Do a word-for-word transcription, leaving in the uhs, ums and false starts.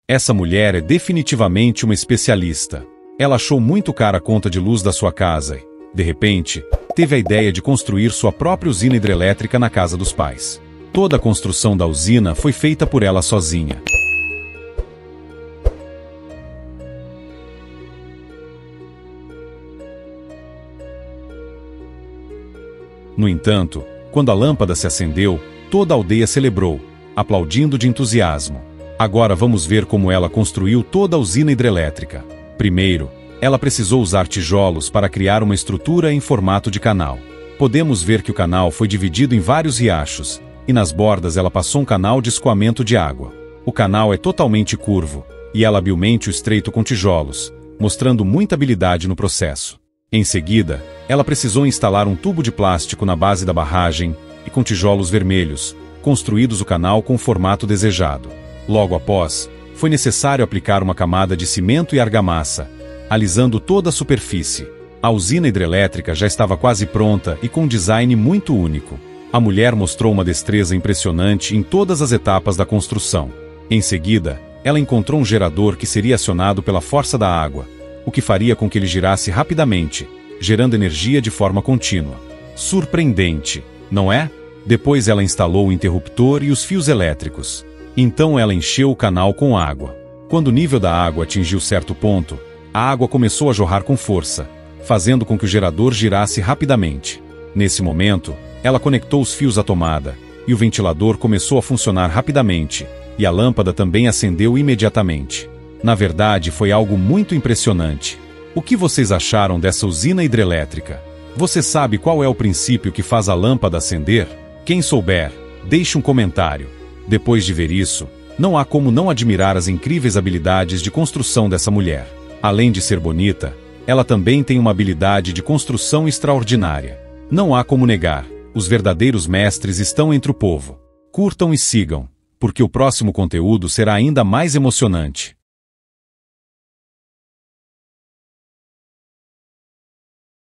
Essa mulher é definitivamente uma especialista. Ela achou muito cara a conta de luz da sua casa e, de repente, teve a ideia de construir sua própria usina hidrelétrica na casa dos pais. Toda a construção da usina foi feita por ela sozinha. No entanto, quando a lâmpada se acendeu, toda a aldeia celebrou, aplaudindo de entusiasmo. Agora vamos ver como ela construiu toda a usina hidrelétrica. Primeiro, ela precisou usar tijolos para criar uma estrutura em formato de canal. Podemos ver que o canal foi dividido em vários riachos, e nas bordas ela passou um canal de escoamento de água. O canal é totalmente curvo, e ela habilmente o estreito com tijolos, mostrando muita habilidade no processo. Em seguida, ela precisou instalar um tubo de plástico na base da barragem e com tijolos vermelhos, construídos o canal com o formato desejado. Logo após, foi necessário aplicar uma camada de cimento e argamassa, alisando toda a superfície. A usina hidrelétrica já estava quase pronta e com um design muito único. A mulher mostrou uma destreza impressionante em todas as etapas da construção. Em seguida, ela encontrou um gerador que seria acionado pela força da água, o que faria com que ele girasse rapidamente, gerando energia de forma contínua. Surpreendente, não é? Depois ela instalou o interruptor e os fios elétricos. Então ela encheu o canal com água. Quando o nível da água atingiu certo ponto, a água começou a jorrar com força, fazendo com que o gerador girasse rapidamente. Nesse momento, ela conectou os fios à tomada, e o ventilador começou a funcionar rapidamente, e a lâmpada também acendeu imediatamente. Na verdade, foi algo muito impressionante. O que vocês acharam dessa usina hidrelétrica? Você sabe qual é o princípio que faz a lâmpada acender? Quem souber, deixe um comentário. Depois de ver isso, não há como não admirar as incríveis habilidades de construção dessa mulher. Além de ser bonita, ela também tem uma habilidade de construção extraordinária. Não há como negar, os verdadeiros mestres estão entre o povo. Curtam e sigam, porque o próximo conteúdo será ainda mais emocionante.